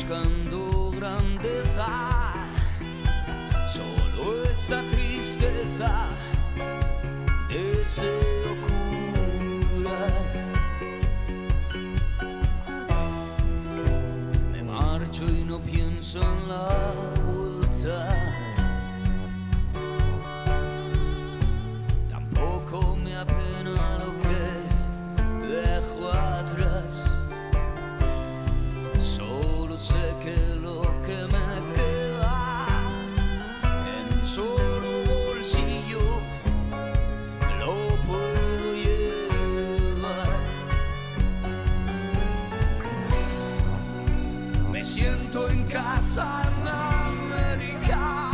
buscando grandeza, solo esta tristeza deseo curar. Me marcho y no pienso en la vuelta, tampoco me apena lo que dejo atrás. Sé que lo que me queda en un solo bolsillo lo puedo llevar. Me siento en casa en América,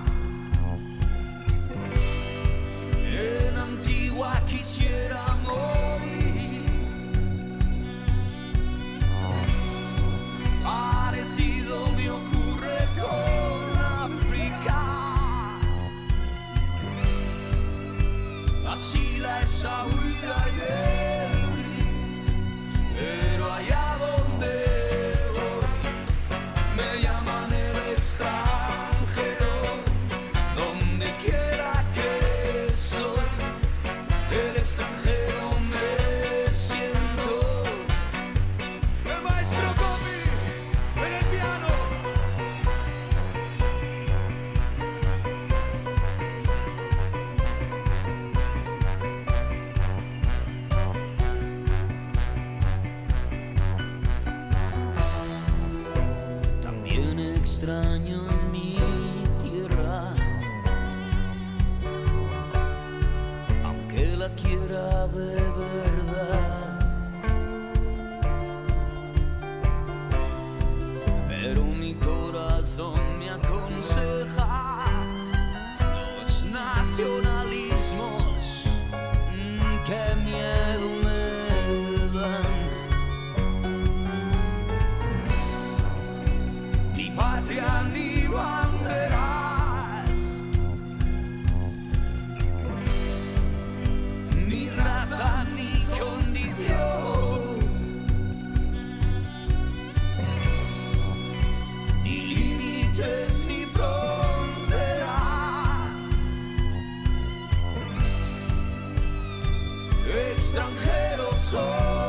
en Antigua quisiera morir. Parecido me ocurre con África, así la esa huida y el bris, pero allá donde voy me llaman el extranjero, donde quiera que soy, el extranjero me siento. El maestro Copi en el piano. También extraño mi tierra, aunque la quiera de verdad. Pero mi corazón me aconseja los nacionalismos que miedo me dan. Ni patria ni banderas, ni raza ni condición, ni límites ni fronteras. Extranjero soy.